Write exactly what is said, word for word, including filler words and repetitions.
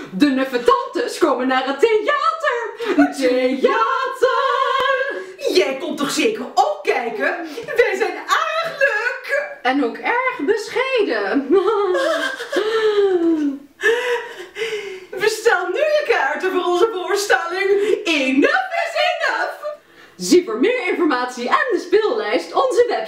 De nuffe-tantes komen naar het theater. Theater! Jij komt toch zeker ook kijken? Wij zijn erg leuk. En ook erg bescheiden. Bestel nu je kaarten voor onze voorstelling. Enough is enough. Zie voor meer informatie en de speellijst onze website.